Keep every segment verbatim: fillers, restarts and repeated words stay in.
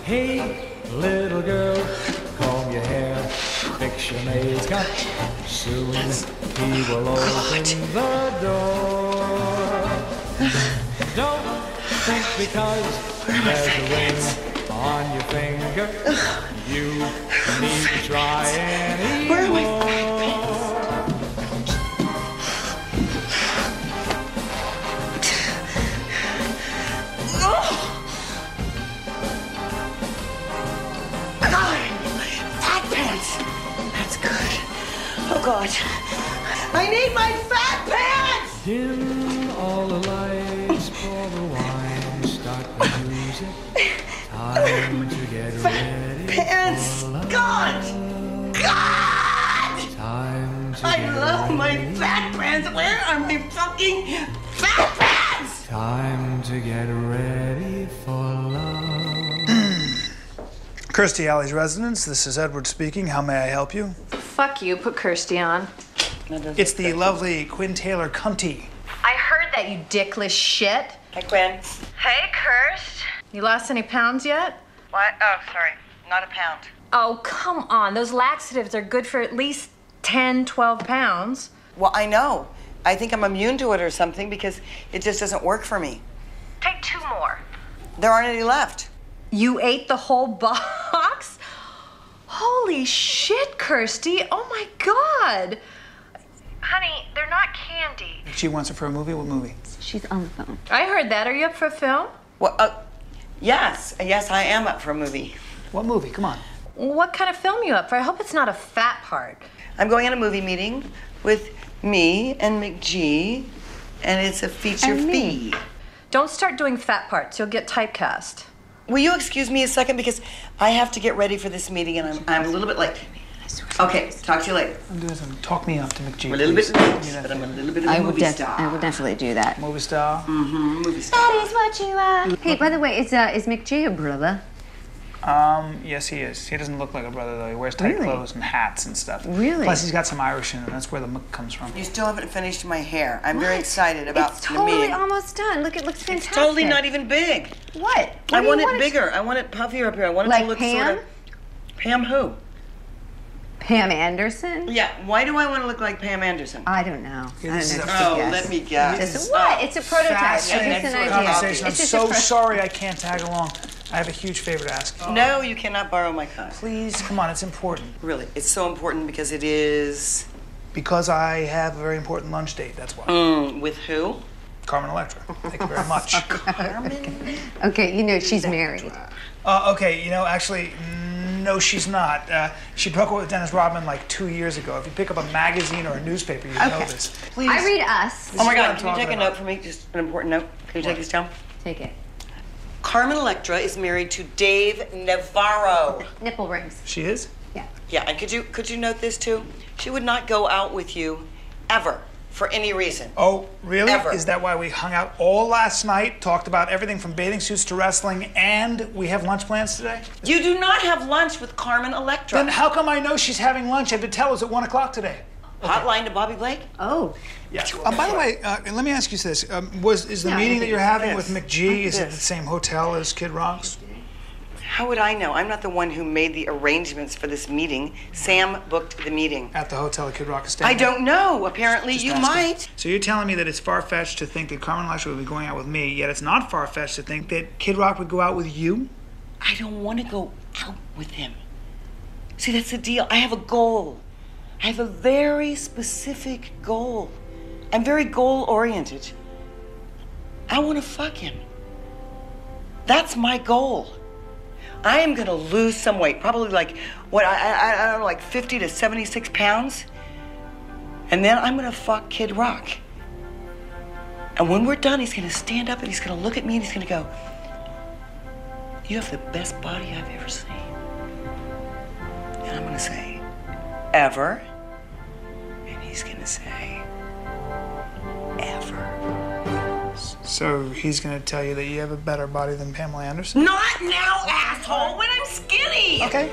Hey, little girl, comb your hair, fix your nails cut. Soon he will open the door. Don't think because there's a ring on your finger, you need to try anymore. Oh, God. I need my fat pants! Dim all the lights, pour the wine, start the music. Time to get ready Pants! for love. God! God! Time to I get love my ready. fat pants! Where are my fucking fat pants? Time to get ready for love. Kirstie Alley's residence. This is Edward speaking. How may I help you? Fuck you, put Kirstie on. It's the lovely Quinn Taylor Cunty. I heard that, you dickless shit. Hi, Quinn. Hey, Kirst. You lost any pounds yet? What? Oh, sorry. Not a pound. Oh, come on. Those laxatives are good for at least ten, twelve pounds. Well, I know. I think I'm immune to it or something because it just doesn't work for me. Take two more. There aren't any left. You ate the whole box? Holy shit, Kirstie. Oh, my God. Honey, they're not candy. She wants it for a movie? What movie? She's on the phone. I heard that. Are you up for a film? Well, uh, yes. Yes, I am up for a movie. What movie? Come on. What kind of film you up for? I hope it's not a fat part. I'm going on a movie meeting with me and McG, and it's a feature And fee. me. Don't start doing fat parts. You'll get typecast. Will you excuse me a second because I have to get ready for this meeting and I'm, I'm a little bit late. Okay, talk to you later. I'm doing something. Talk me up to McG. I'm a little please. bit late, Give me that but I'm a thing. little bit of a I would, movie def- star. I would definitely do that. Movie star. Mm-hmm, movie star. That is what you are. Hey, by the way, is uh, is McG a brother? Um, yes, he is. He doesn't look like a brother, though. He wears tight Really? clothes and hats and stuff. Really? Plus, he's got some Irish in him. That's where the muck comes from. You still haven't finished my hair. I'm very What? excited about It's the totally meeting. almost done. Look, it looks It's fantastic. totally not even big. What? I What do want you it bigger. I want it puffier up here. I want it Like to look Pam? sort of... Pam who? Pam Anderson? Yeah, why do I want to look like Pam Anderson? I don't know. I don't know. this is Just a- a Oh, guess. let me guess. Just a, what? It's a prototype. It's Fascinating just an idea. conversation. I'm It's just so a pro- sorry I can't tag along. I have a huge favor to ask. No, you cannot borrow my car. Please, come on. It's important. Really, it's so important because it is... Because I have a very important lunch date. That's why. Mm, with who? Carmen Electra. Thank you very much. Carmen? Okay, you know she's married. Uh, okay, you know, actually, no, she's not. Uh, she broke up with Dennis Rodman like two years ago. If you pick up a magazine or a newspaper, you know Okay. this. Please. I read Us. This Oh is my what God, I'm can you talking take a about. note for me? Just an important note. Can you take this down? Take it. Carmen Electra is married to Dave Navarro. Nipple rings. She is? Yeah. Yeah, and could you could you note this too? She would not go out with you ever for any reason. Oh, really? Ever. Is that why we hung out all last night, talked about everything from bathing suits to wrestling, and we have lunch plans today? You do not have lunch with Carmen Electra. Then how come I know she's having lunch? You have to tell us at one o'clock today. Hotline to Bobby Blake? Oh. Yeah. Uh, by the way, uh, let me ask you this: um, Was is the No, meeting I that you're think having this. with McG? Is it This. the same hotel as Kid Rock's? How would I know? I'm not the one who made the arrangements for this meeting. Sam booked the meeting. At the hotel that Kid Rock is staying I at? don't know. Apparently Just you asking. might. So you're telling me that it's far-fetched to think that Carmen Electra would be going out with me, yet it's not far-fetched to think that Kid Rock would go out with you? I don't want to go out with him. See, that's the deal. I have a goal. I have a very specific goal. I'm very goal-oriented. I want to fuck him. That's my goal. I am gonna lose some weight, probably like, what, I, I, I don't know, like fifty to seventy-six pounds. And then I'm gonna fuck Kid Rock. And when we're done, he's gonna stand up and he's gonna look at me and he's gonna go, "You have the best body I've ever seen." And I'm gonna say, "Ever?" And he's gonna say, "Ever." So he's gonna tell you that you have a better body than Pamela Anderson? Not now, asshole, when I'm skinny! Okay.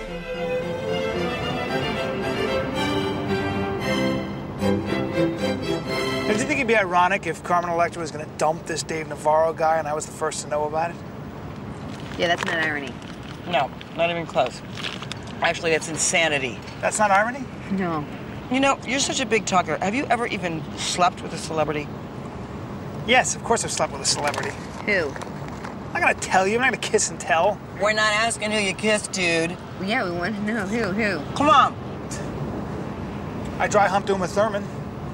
Did you think it'd be ironic if Carmen Electra was gonna dump this Dave Navarro guy and I was the first to know about it? Yeah, that's not irony. No, not even close. Actually, that's insanity. That's not irony? No. You know, you're such a big talker. Have you ever even slept with a celebrity? Yes, of course I've slept with a celebrity. Who? I'm not gonna tell you. I'm not gonna kiss and tell. We're not asking who you kissed, dude. Yeah, we want to know who. Who? Come on. I dry humped Uma Thurman.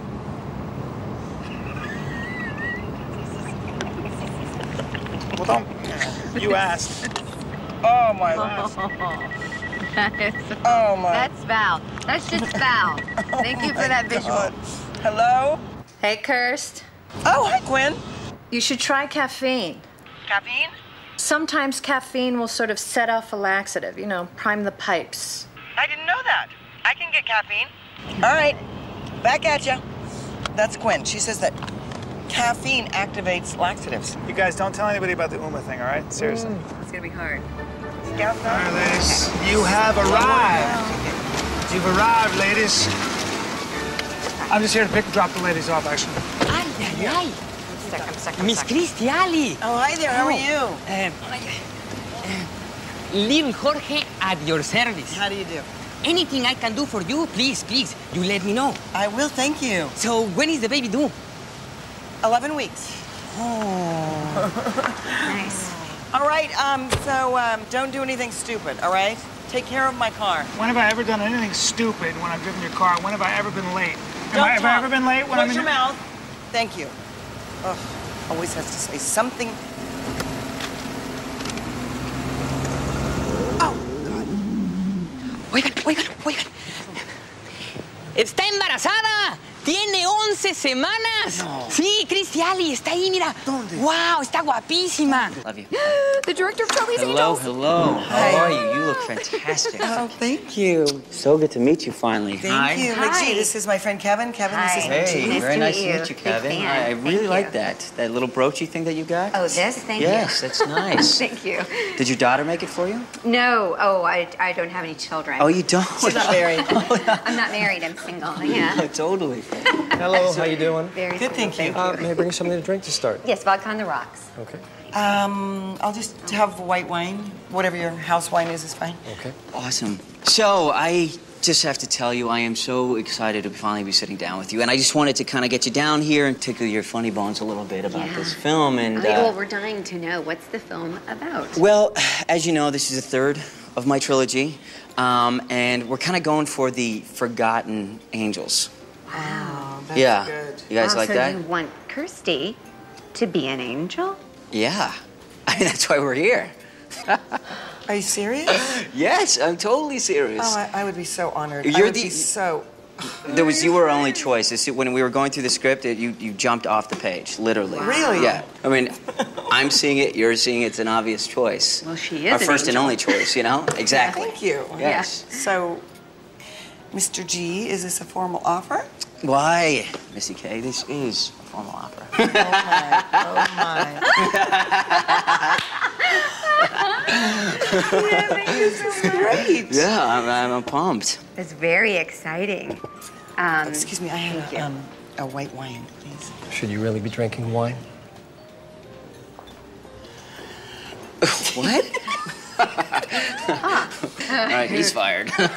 Well, don't. You asked. Oh, my gosh. That is, Oh, my. that's foul. That's just foul. Thank you for that visual. God. Hello? Hey, Kirst. Oh, hi, Gwen. You should try caffeine. Caffeine? Sometimes caffeine will sort of set off a laxative, you know, prime the pipes. I didn't know that. I can get caffeine. All right, back at ya. That's Gwen. She says that caffeine activates laxatives. You guys don't tell anybody about the Uma thing, all right? Seriously. It's gonna be hard. Scout All right, ladies. You have arrived. You've arrived, ladies. I'm just here to pick and drop the ladies off, actually. Ay, ay, ay. Second, second, Miss second. Christy, Ali. Oh, hi there. How are you? Uh, uh, Little Jorge at your service. How do you do? Anything I can do for you, please, please, you let me know. I will, thank you. So when is the baby due? Eleven weeks. Nice. All right. Um. So, um, don't do anything stupid. All right. Take care of my car. When have I ever done anything stupid when I've driven your car? When have I ever been late? Have Don't I, have I talk. ever been late when Close I'm in your mouth. Thank you. Ugh. Always has to say something. Oigan, oigan, oigan. Está embarazada. Tiene once semanas. No. Sí, Christy Ali está ahí, mira. ¿Dónde? Wow, está guapísima. Love you. The director of Charlie's Hello, Angels. hello. How are you? You look fantastic. Oh, thank you. So good to meet you finally. Thank Hi. you. Hi. McGee, this is my friend Kevin. Kevin, Hi. this is Hey, Nice very to nice meet to you. meet you, Big Kevin. fan. I, I Thank really you. like that. That little broachy thing that you got. Oh, this? Thank Yes, you. that's nice. Thank you. Did your daughter make it for you? No. Oh, I, I don't have any children. Oh, you don't? She's not married. I'm not married. I'm single. Yeah. Oh, totally. Hello, how you doing? Very Good, single. thank you. Uh, may I bring you something to drink to start? Yes, vodka on the rocks. Okay. Um, I'll just have white wine. Whatever your house wine is is fine. Okay. Awesome. So, I just have to tell you, I am so excited to finally be sitting down with you. And I just wanted to kind of get you down here and tickle your funny bones a little bit about Yeah. this film. And Oh, well, uh, we're dying to know. What's the film about? well, as you know, this is the third of my trilogy. Um, and we're kind of going for the Forgotten Angels. Wow, that's yeah. good. You guys Wow, like so that? you want Kirsty to be an angel? Yeah. I mean, that's why we're here. Are you serious? Yes, I'm totally serious. Oh, I, I would be so honored. I You're would the- be so. There was you were our only choice. This- When we were going through the script, it, you you jumped off the page, literally. Really? Yeah. I mean, I'm seeing it. You're seeing it. It's an obvious choice. Well, she is Our an first and angel. only choice. You know. Exactly. Thank you. Yes. So, Mister G, is this a formal offer? Why, Missy K? This is a formal opera. Oh my! Oh my! This is great. Yeah, I'm, I'm pumped. It's very exciting. Um, Excuse me, I have um, a white wine, please. Should you really be drinking wine? What? All right, he's fired. really,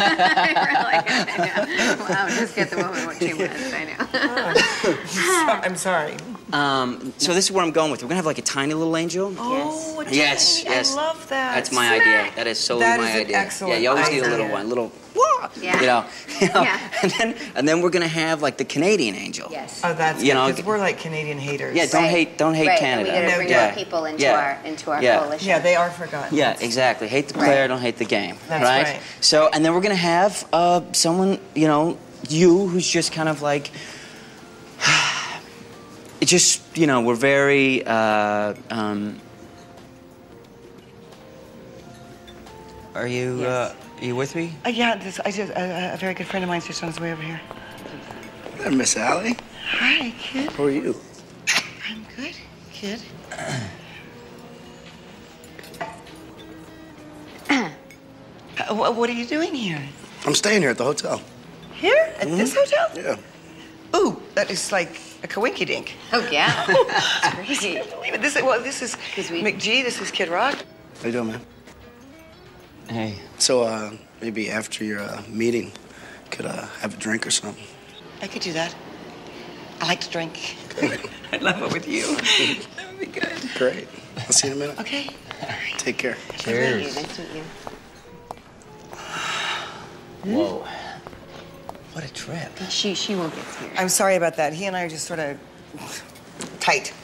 I know. Wow, just get the woman what she wants. I know. So- I'm sorry. Um, so this is where I'm going with. We're gonna have like a tiny little angel. Oh, a Yes, tiny- yes. I love that. That's my idea. That is solely That my is an idea. excellent Yeah, you always need a idea. little one, little. Wah! Yeah. You know. You know? Yeah. And then and then we're gonna have like the Canadian angel. Yes. Oh, that's You know, because we're like Canadian haters. Yeah, don't Right. hate don't hate right. Canada. And we gotta bring yeah. more people into Yeah. our into our Yeah. coalition. Yeah, they are forgotten. Yeah, exactly. Hate the player, don't hate the game. That's right? right. So, and then we're gonna have uh, someone, you know, you who's just kind of like, it just, you know, we're very, uh, um, are you, Yes. uh, are you with me? Uh, yeah, this, I just, uh, a very good friend of mine's just on his way over here. Hey, Miss Allie. Hi, kid. How are you? I'm good, kid. uh, wh- what are you doing here? I'm staying here at the hotel. Here? At this hotel? Yeah. Ooh, that is like a coinky-dink. Oh yeah. It's crazy. I can't believe it. This is, well, this is 'Cause we- McGee, this is Kid Rock. How you doing, man? Hey. So, uh, maybe after your uh, meeting, could uh, have a drink or something. I could do that. I like to drink. I'd love it with you. That would be good. Great. I'll see you in a minute. Okay. Take care. Cheers. Nice to meet you. Whoa. What a trip. She she won't get scared. I'm sorry about that. He and I are just sort of tight.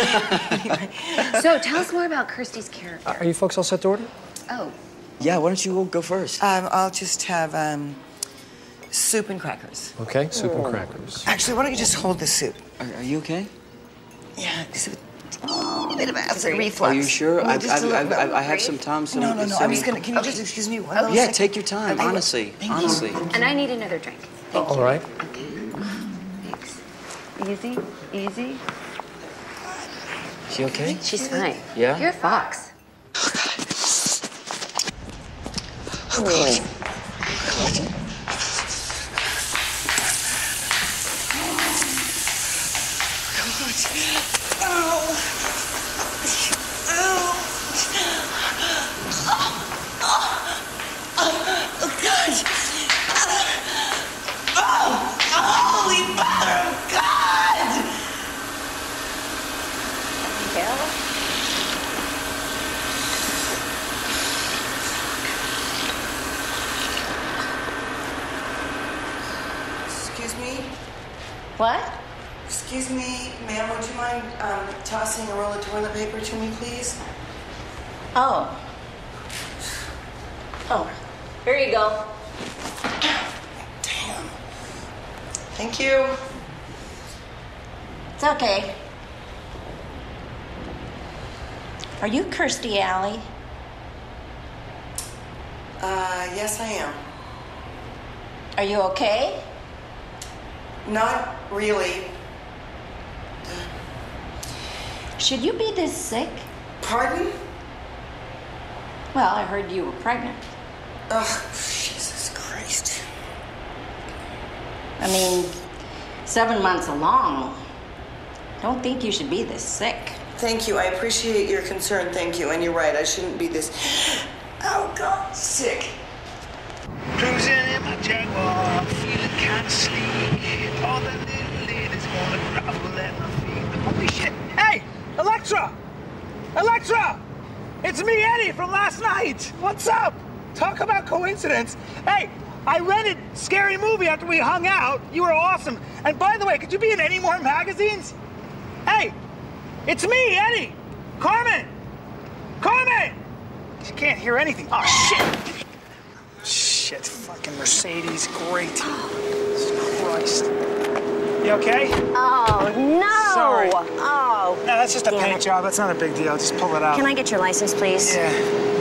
So tell us more about Kirsty's character. Are you folks all set to order? Oh, Yeah, why don't you go first? Um, I'll just have um, soup and crackers. Okay, soup and crackers. Actually, why don't you just hold the soup? Are, are you okay? Yeah, just a oh, bit of acid reflux. Are you sure? Oh, I, just a I, little I, bit. I have some time. Some, No, no, no. some- I'm just gonna. Can you just excuse me? One little Yeah, second? take your time. Okay. Honestly, Thank you. honestly. and I need another drink. Thank All you. right. Thanks. Easy, easy. Is she okay? She's fine. Yeah? You're a fox. Oh, God. Excuse me? What? Excuse me, ma'am, would you mind um, tossing a roll of toilet paper to me, please? Oh. Oh, here you go. Damn. Thank you. It's okay. Are you Kirstie Alley? Uh, yes, I am. Are you okay? Not really. Should you be this sick? Pardon? Well, I heard you were pregnant. Ugh, Jesus Christ. I mean, seven months along. Don't think you should be this sick. Thank you. I appreciate your concern. Thank you. And you're right. I shouldn't be this. Oh, God, sick. Cruising in my Jaguar, feeling kinda sleek. All the little ladies wanna grovel at my feet. Holy shit! Hey, Electra! Electra! It's me, Eddie, from last night. What's up? Talk about coincidence. Hey, I rented Scary Movie after we hung out. You were awesome. And by the way, could you be in any more magazines? Hey, it's me, Eddie. Carmen! Carmen! She can't hear anything. Oh, shit! Shit, fucking Mercedes, great. Jesus Christ. You okay? Oh, no! Sorry. Oh. No, that's just a damn paint it. job. That's not a big deal. Just pull it out. Can I get your license, please? Yeah.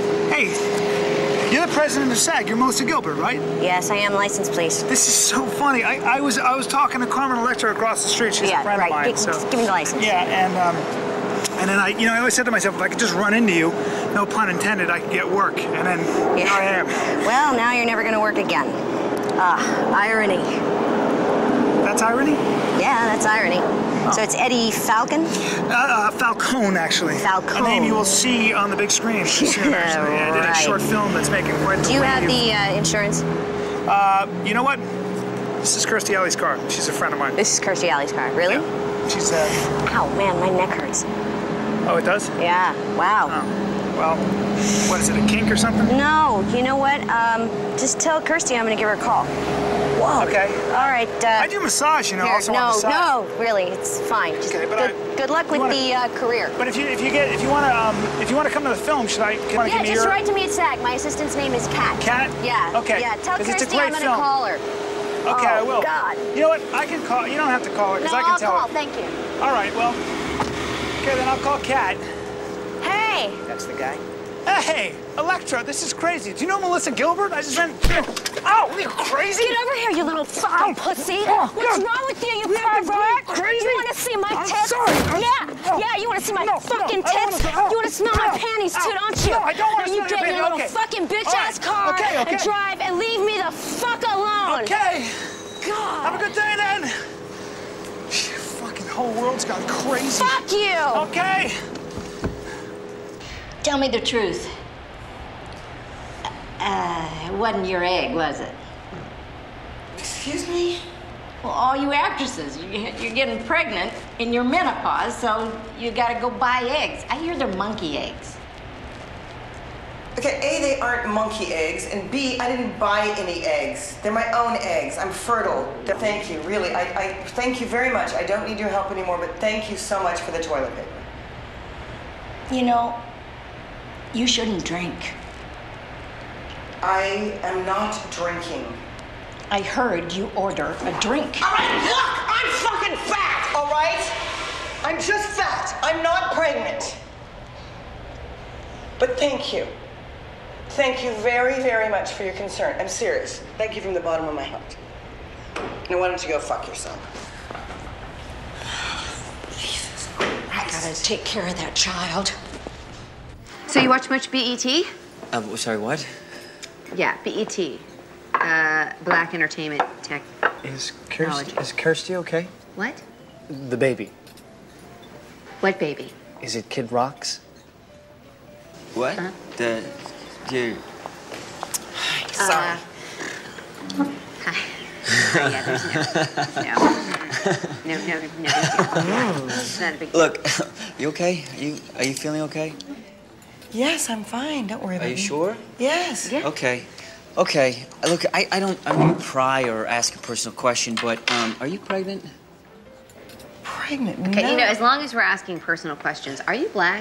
Hey, you're the president of SAG. You're Melissa Gilbert, right? Yes, I am. License, please. This is so funny. I, I was I was talking to Carmen Electra across the street. She's Yeah, a friend right. of mine. Gi- so give me the license. Yeah, and um, and then I, you know, I always said to myself, if I could just run into you, no pun intended, I could get work. And then Yeah. here I am. Well, now you're never going to work again. Ah, irony. That's irony? Yeah, that's irony. So it's Eddie Falcon? Uh, uh, Falcone, actually. Falcone. A name you will see on the big screen soon, actually. Yeah, I did a right. short film that's making quite the Do you wave. have the uh, insurance? Uh, you know what? This is Kirstie Alley's car. She's a friend of mine. This is Kirstie Alley's car. Really? Yeah. She's, uh... Ow, man, my neck hurts. Oh, it does? Yeah, wow. Oh. Well, what is it, a kink or something? No, you know what? Um, just tell Kirstie I'm going to give her a call. Whoa. Okay. All right. Uh, I do massage, you know, here, also on no, the side. no, really, it's fine. Just Okay, but good, I- good luck with wanna- the uh, career. But if you if you get if you want to um if you want to come to the film, should I? Can I Yeah, give me just your write to me at SAG. My assistant's name is Kat. Kat? Yeah. Okay. Yeah, tell 'Cause it's a Kirstie great I'm gonna film. call her. Okay, I Oh, will. God. You know what? I can call. You don't have to call her because No, I can I'll tell call. her. Thank you. All right. Well. Okay, then I'll call Kat. Hey. That's the guy. Hey, Electra, this is crazy. Do you know Melissa Gilbert? I just ran. Oh, are you crazy? Get over here, you little fucking pussy. Oh, What's God. wrong with you, you Yeah, pervert? are you crazy? You want to see my I'm tits? sorry. I'm- Yeah. no. Yeah, you want to see my No, no, fucking I don't tits? wanna- oh, You want to smell my oh, panties oh, too, don't you? no, I don't wanna Now you smell your get in panties. your little Okay. fucking bitch All ass right. car Okay, okay. and drive and leave me the fuck alone. Okay. God. Have a good day then. Fucking whole world's gone crazy. Fuck you. Okay. Tell me the truth. Uh, it wasn't your egg, was it? Excuse me? Well, all you actresses, you- you're getting pregnant in your menopause, so you gotta go buy eggs. I hear they're monkey eggs. Okay, A, they aren't monkey eggs, and B, I didn't buy any eggs. They're my own eggs. I'm fertile. Thank you, really. I, I thank you very much. I don't need your help anymore, but thank you so much for the toilet paper. You know, you shouldn't drink. I am not drinking. I heard you order a drink. All right, look, I'm fucking fat, all right? I'm just fat. I'm not pregnant. But thank you. Thank you very, very much for your concern. I'm serious. Thank you from the bottom of my heart. Now, why don't you go fuck yourself? Jesus Christ. I gotta take care of that child. So you watch much B E T? Uh, sorry, what? Yeah, B E T. Uh, Black Entertainment Tech. Is Kirsty, is Kirsty okay? What? The baby. What baby? Is it Kid Rock's? What? Huh? The, you. Sorry. Uh, hi. Hi, yeah, there's no, no, no, no, no, no. It's not a big deal. Look, you okay? Are you are you feeling okay? Yes, I'm fine. Don't worry about Are me. you sure? Yes. Yeah. Okay. Okay. Look, I, I don't I don't pry or ask a personal question, but um, are you pregnant? Pregnant? Okay, no. you know, as long as we're asking personal questions, are you black?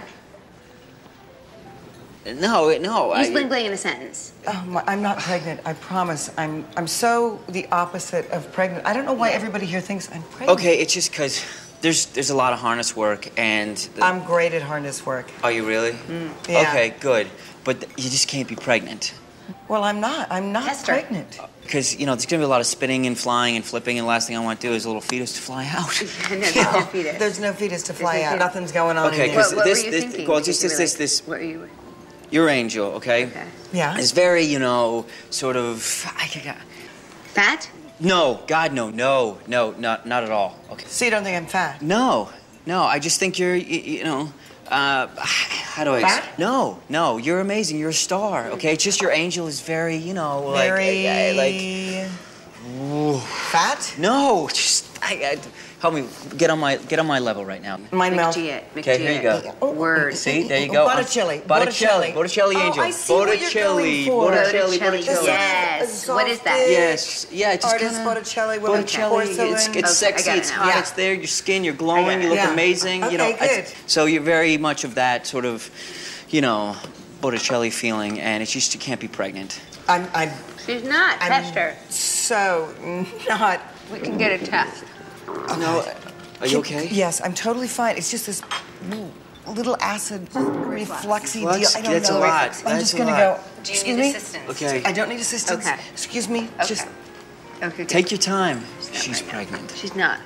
No, no. You I, bling bling in a sentence. Oh, my, I'm not pregnant. I promise. I'm I'm so the opposite of pregnant. I don't know why everybody here thinks I'm pregnant. Okay, it's just because there's there's a lot of harness work and. The, I'm great at harness work. Are you really? Mm, yeah. Okay, good. But th- you just can't be pregnant. Well, I'm not. I'm not Test her. pregnant. Because, you know, there's going to be a lot of spinning and flying and flipping, and the last thing I want to do is a little fetus to fly out. No, there's no fetus. There's no fetus to fly no out. fetus. Nothing's going on Okay, in because there. What, what this, were you this, thinking? well, Because just you this, were this, like- this, What were you? your angel, okay? Okay. Yeah. It's very, you know, sort of, I, I, Fat? no, God, no, no, no, not, not at all. Okay. So you don't think I'm fat? No, no, I just think you're, you, you know, uh, how do I? ex- Fat? No, no, you're amazing. You're a star. Okay, it's just your angel is very, you know, like, Very I- I- like, ooh. fat? No, just I, I, help me get on my get on my level right now. Mine mouth. McGee it. Okay, here you go. Oh, Word. See, there you go. Botticelli. Botticelli. Botticelli, Oh, angel. I see what you're Botticelli. going for. Botticelli. Botticelli. Botticelli. Yes. What is that? Yes. Yeah. It's just Artist kinda, Botticelli with Botticelli. porcelain. It's, it's Okay, I sexy. got it It's now. hot. Yeah. It's there. Your skin. You're I glowing. got You it. look Yeah. amazing. You know. Okay, I- good. so you're very much of that sort of, you know, Botticelli feeling, and it's just you can't be pregnant. I'm, I'm, She's not. I'm Test her. so not. We can get a test. No. Are you okay? Yes, I'm totally fine. It's just this little acid refluxy deal. Reflux? I don't That's a know. lot. I'm That's just a gonna lot. go. Do you Excuse need me? assistance? Okay. I don't need assistance. Okay. Excuse me. Okay. Just Okay. good. Take your time. not She's pregnant. pregnant. She's not.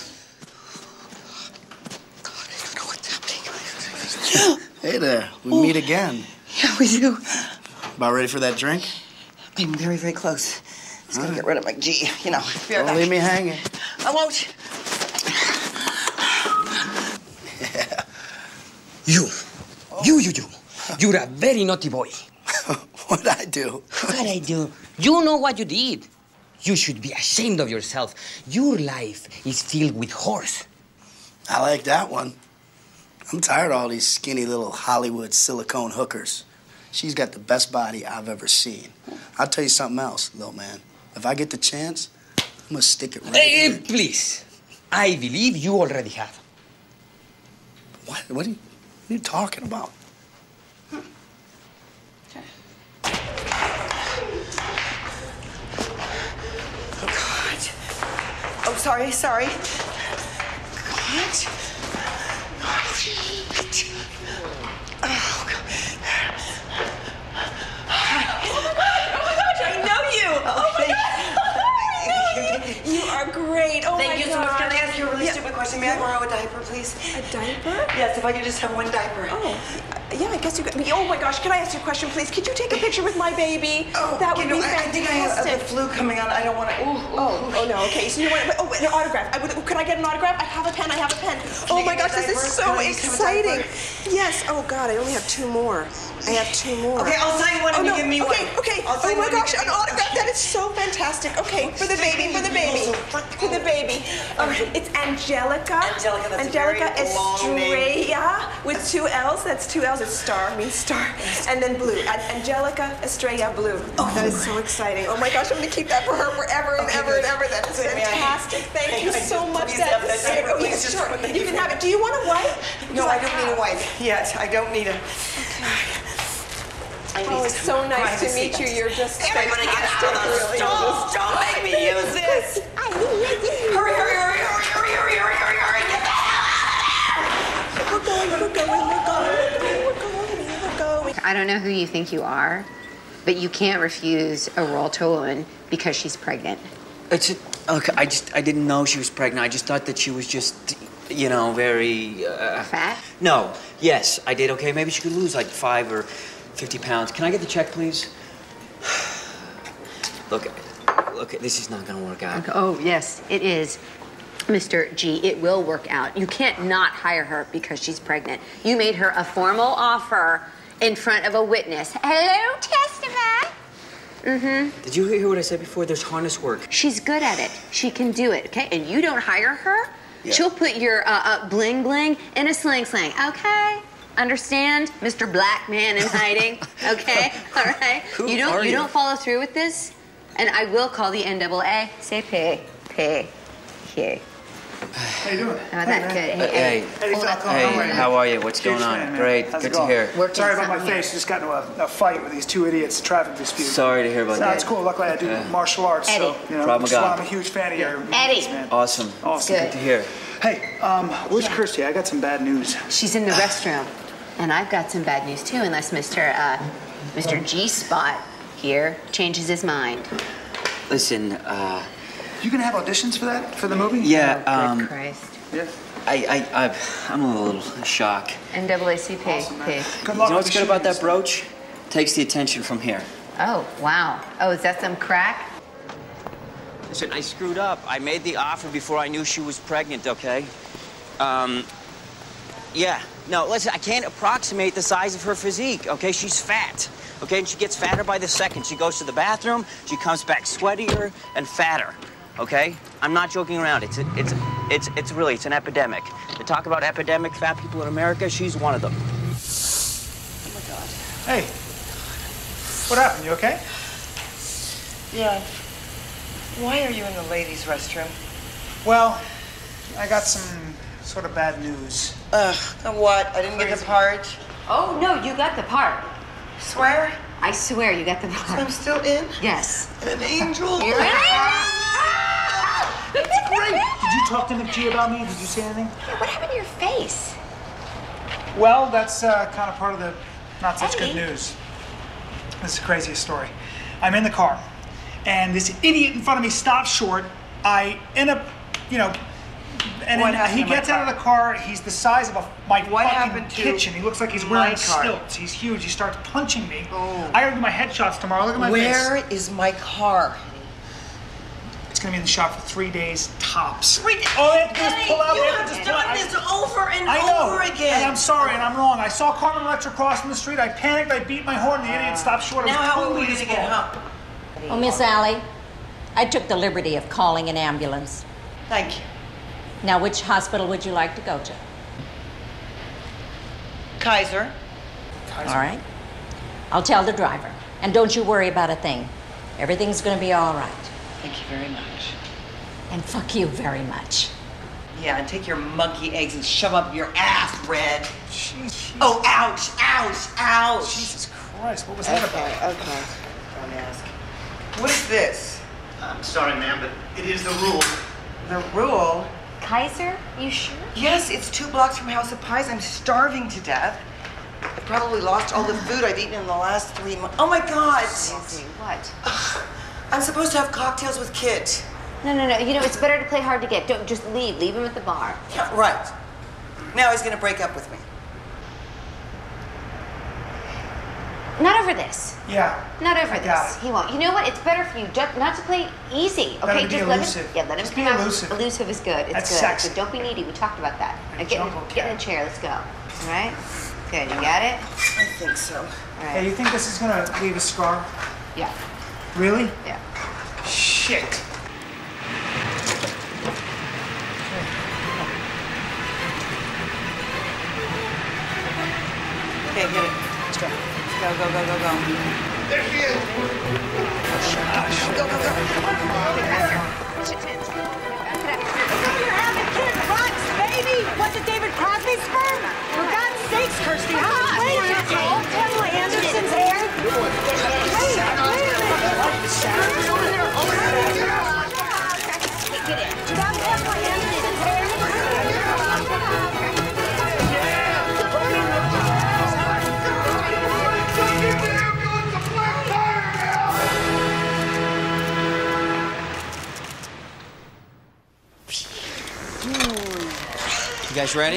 Hey there, we meet again. yeah, we do. About ready for that drink? I'm very, very close. Just gotta All get right. rid of my G. You know. Be right Don't back. leave me hanging. I won't. You, you, you, you. You're a very naughty boy. What'd I do? What I do? You know what you did. You should be ashamed of yourself. Your life is filled with horse. I like that one. I'm tired of all these skinny little Hollywood silicone hookers. She's got the best body I've ever seen. I'll tell you something else, little man. If I get the chance, I'm gonna stick it right Hey, in. please. I believe you already have. What? What are you, what are you talking about? Oh, God. Oh, sorry, sorry. God. Oh, shit. Oh, God. Oh, my God. Oh, my gosh, I know you. Oh, my God. I know you. You are great. Oh, Thank my you God. so much. Can I ask you a really stupid question? May I borrow a diaper, please? A diaper? Yes, if I could just have one diaper. Oh. Yeah, I guess you could. Oh my gosh, can I ask you a question, please? Could you take a picture with my baby? Oh, that would you know, be I, fantastic. I think I have the flu coming on. I don't want to. Oh, oh no. Okay, so you want? Oh, an autograph. I would. Could I get an autograph? I have a pen. I have a pen. Can Oh you my give me gosh, a this is diaper? so Can I just have a exciting. diaper? Yes. Oh God, I only have two more. I have two more. Okay, I'll sign one oh, and no. you give me okay, one. Okay. I'll Oh sign my one and gosh, you an give me one. autograph. That is so fantastic. Okay, for the baby. For the baby. For the baby. All right. It's Angelica. Angelica. That's Angelica a very long name. Estrella with two L's. That's two L's. It's star means star, and then blue. An- Angelica Estrella Blue. Oh, that is so exciting. Oh my gosh, I'm gonna keep that for her forever and Okay, ever good. and ever. That is Good, may I- fantastic. Thank May you I so just much. please That have is that great. diaper? Oh yeah, Please just sure. put the You can diaper. have it. Do you want a wipe? No, I don't need a wipe. Yes, I don't need a. I Oh, it's so nice to meet you. You're just Everybody fantastic. get out of the really. stall. Don't make me use this. Hurry, hurry, hurry, hurry, hurry, hurry, hurry, hurry, hurry. Get the hell out of there. We're going, we're going, we're going, we're going, we're going. I don't know who you think you are, but you can't refuse a role to a woman because she's pregnant. It's a, okay. I just I didn't know she was pregnant. I just thought that she was just, you know, very uh, Fat? No. Yes, I did. Okay, maybe she could lose like five or fifty pounds. Can I get the check, please? Look, look. This is not gonna work out. Oh, yes, it is. Mister G, it will work out. You can't not hire her because she's pregnant. You made her a formal offer in front of a witness. Hello, testify. Mm-hmm. Did you hear what I said before? There's harness work. She's good at it. She can do it, okay? And you don't hire her, Yeah. she'll put your uh, uh, bling bling in a sling sling, okay? Understand, Mister Black Man in hiding, okay? All right? Who you don't are you you? don't follow through with this, and I will call the N double A. Say pay, pay, here. How you doing? How about that? Good. Hey, Hey, Eddie hold Falcone, on. hey, how are you? how are you? What's Huge going on? fan, man. Great, How's it good to going? hear. Working Sorry about my something face. Just got into a, a fight with these two idiots, a traffic dispute. Sorry to hear about No, that. it's cool. Luckily, I do Yeah. martial arts, so, Eddie. you know, Krav which is why Maga. I'm a huge fan of your Eddie. man. Awesome. Awesome. Good. Good to hear. Hey, um, where's Kirsty? I got some bad news. She's in the restroom, and I've got some bad news too. Unless Mister Uh, Mister G Spot here changes his mind. Listen, uh, You gonna have auditions for that, for the movie? yeah, Oh, um, good Christ. Yeah. I, I, I, I'm a little shocked. N double A C P. Awesome, man. P. Good You luck know with what's the good about that shootings. brooch? Takes the attention from here. Oh, wow. Oh, is that some crack? Listen, I screwed up. I made the offer before I knew she was pregnant, okay? Um, yeah. No, listen, I can't approximate the size of her physique, okay? She's fat, okay? And she gets fatter by the second. She goes to the bathroom, she comes back sweatier and fatter, okay? I'm not joking around. It's, a, it's, it's, it's really, it's an epidemic. To talk about epidemic fat people in America, she's one of them. Oh my God. Hey, what happened? You okay? Yeah. Why are you in the ladies' restroom? Well, I got some sort of bad news. Ugh, what? I didn't get the part. Oh, no, you got the part. Swear? I swear you got the So part. I'm still in? Yes. An angel? You're in. That's great. Did you talk to McGee about me? Did you say anything? What happened to your face? Well, that's uh, kind of part of the not such good Eddie. news. This is the craziest story. I'm in the car, and this idiot in front of me stops short. I end up, you know, and What then happened he to my gets out of the car. He's the size of a, my What fucking happened to kitchen. He looks like he's my wearing car? stilts. He's huge. He starts punching me. Oh. I gotta do my headshots tomorrow. Look at my face. Where is my car? It's gonna be in the shop for three days tops. Three days? Oh, they have to just Eddie, pull out. you they have have to just done pull out. this over and I know, over again. and I'm sorry, and I'm wrong. I saw Carmen Electra crossing the street. I panicked. I beat my horn. The idiot stopped short. It Now was how are totally we his gonna get fault. home? Oh, Miss Allie, I took the liberty of calling an ambulance. Thank you. Now, which hospital would you like to go to? Kaiser. All right. I'll tell the driver. And don't you worry about a thing. Everything's going to be all right. Thank you very much. And fuck you very much. Yeah, and take your monkey eggs and shove up your ass, Red. Jeez, Oh, ouch, ouch, ouch. Jesus Christ, what was that about? okay. Don't ask. What is this? I'm sorry, ma'am, but it is the rule. The rule? Kaiser? You sure? Yes, it's two blocks from House of Pies. I'm starving to death. I've probably lost all the food I've eaten in the last three months. Oh my God! Excuse me, what? I'm supposed to have cocktails with Kit. No, no, no. You know, it's better to play hard to get. Don't just leave. Leave him at the bar. Yeah, right. Now he's gonna break up with me. Not over this. Yeah. Not over I got this. it. He won't. You know what? It's better for you just not to play easy. Better Okay, be just elusive. let him. Yeah, let him Just come be out. elusive. Elusive is good. It's That's good. sexy. But don't be needy. We talked about that. Now get, in, jungle get in the chair. Let's go. All right. Good. You got it. I think so. All right. Hey, you think this is gonna leave a scar? Yeah. Really? Yeah. Shit. Okay, get it. Let's go. Go, go, go, go, go. There she is. Go, go, go. You're having kid rocks, baby! Was it David Crosby's sperm? For God's sakes, Kirsty, how much weight is it? Pamela Anderson's hair? Wait, wait a minute. Get in. Is that Pamela Anderson's hair? You guys ready?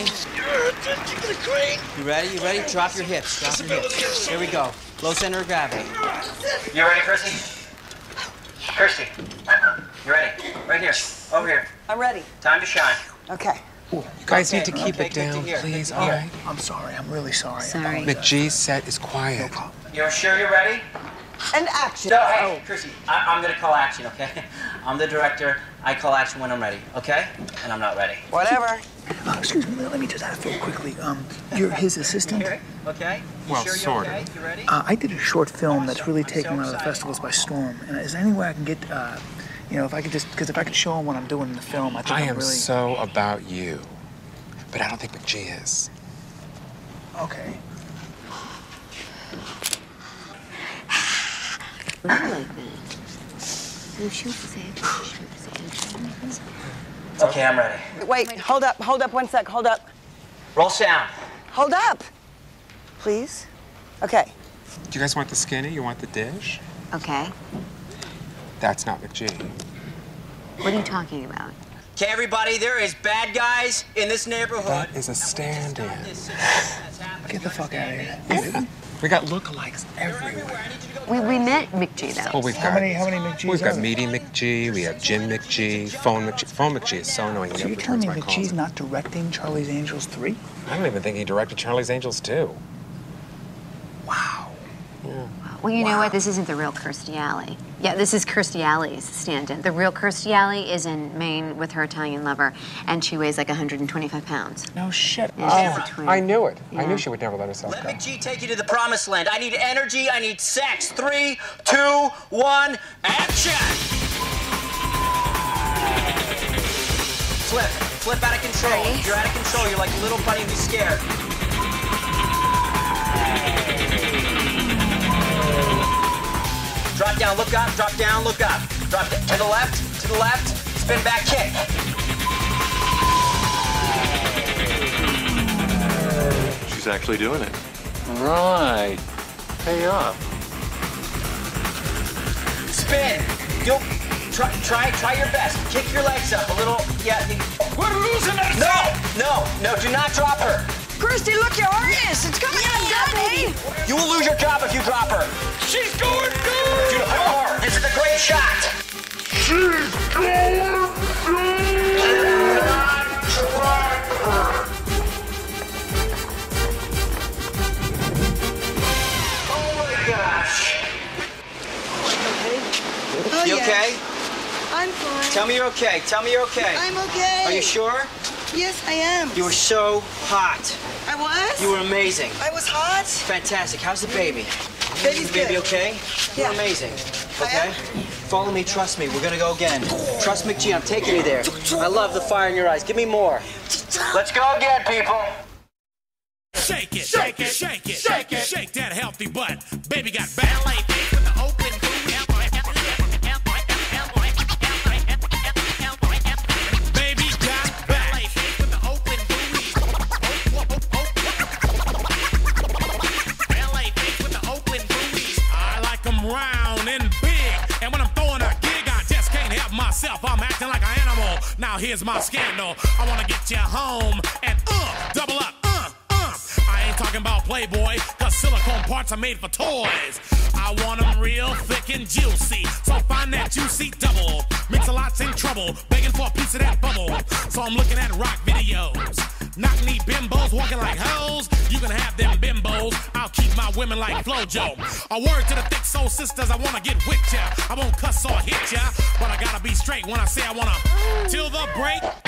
You ready? You ready? Drop your hips. Drop your hips. Here we go. Low center of gravity. You ready, Kirsty? Kirsty, you ready? Right here. Over here. I'm ready. Time to shine. Okay. You guys Okay, need to keep okay, it good to down, hear, please, good to all hear. right? I'm sorry. I'm really sorry. Sorry. McGee's set is quiet. You're sure you're ready? And action. No, hey, Kirsty, I I'm gonna call action, okay? I'm the director. I call action when I'm ready, okay? And I'm not ready. Whatever. Uh, excuse me. Let me just ask real quickly. Um, you're his assistant. Here, okay? You Well, sure sort you're of. okay? You ready? Uh, I did a short film that's really taken so one of the excited. festivals by storm. And is there any way I can get, uh, you know, if I could just, because if I could show him what I'm doing in the film, I think I I'm am really. so about you. But I don't think McGee is. Okay. Not like that. No, she was saying. She was saying. Okay, I'm ready. Wait, hold up, hold up one sec, hold up. Roll sound. Hold up. Please. Okay. Do you guys want the skinny? You want the dish? Okay. That's not McGee. What are you talking about? Okay, everybody, there is bad guys in this neighborhood. That is a stand-in. Get the fuck out of here. Yeah. We got lookalikes everywhere. We, we met McGee, though. Well, we've How got, many- how many McGees We've are got there? Meaty McGee, we have Jim McGee, Phone McGee. Phone McGee is so annoying. He So never you're telling returns me my that calls. she's not directing Charlie's Angels three? I don't even think he directed Charlie's Angels two. Wow. Yeah. Well, you know what? This isn't the real Kirstie Alley. Yeah, this is Kirstie Alley's stand-in. The real Kirstie Alley is in Maine with her Italian lover, and she weighs like one hundred twenty-five pounds. No shit. Yeah, she's a twin. I knew it. I Yeah. knew she would never let herself Let go. McGee take you to the promised land. I need energy. I need sex. Three, two, one, action! Flip. Flip out of control. Ready? You're out of control. You're like a little bunny who's scared. Drop down, look up, drop down, look up. Drop d- to the left, to the left, spin back kick. She's actually doing it. Right. Pay up. Spin. You'll try, try, try your best. Kick your legs up a little. Yeah. You, We're losing our no, no, no. Do not drop her. Kirsty, look, your harness. It's coming undone, baby. You will lose your job if you drop her. She's going good! Dude, hard. This is a great shot. She's going Oh my gosh. Oh, You yeah. okay? I'm fine. Tell me you're okay. Tell me you're okay. I'm okay. Are you sure? Yes, I am. You were so hot. I was? You were amazing. I was hot? Fantastic. How's the baby? Baby's Is the baby good. okay? Yeah. You're amazing. Okay? Follow me, trust me. We're gonna go again. Trust McGee, I'm taking you there. I love the fire in your eyes. Give me more. Let's go again, people. Shake it, shake it, shake it, shake it, shake that healthy butt. Baby got ballet feet with the open booty. Baby got ballet feet with the open booty. Ballet feet with the open booty. I like them round and big, and when I'm throwing a gig, I just can't help myself. I'm acting like an animal. Now here's my scandal. I wanna get you home and uh, double up. I ain't ain't talking about Playboy, cause silicone parts are made for toys. I want them real thick and juicy, so find that juicy double. Mix-a-lot's in trouble, begging for a piece of that bubble. So I'm looking at rock videos. Knock-knee bimbos walking like hoes. You can have them bimbos, I'll keep my women like Flojo. A word to the thick soul sisters, I wanna get with ya. I won't cuss or hit ya, but I gotta be straight when I say I wanna. Till the break